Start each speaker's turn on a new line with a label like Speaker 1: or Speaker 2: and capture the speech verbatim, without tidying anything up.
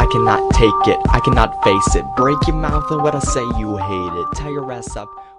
Speaker 1: cannot take it, I cannot face it. Break your mouth and what I say you hate it. Tie your ass up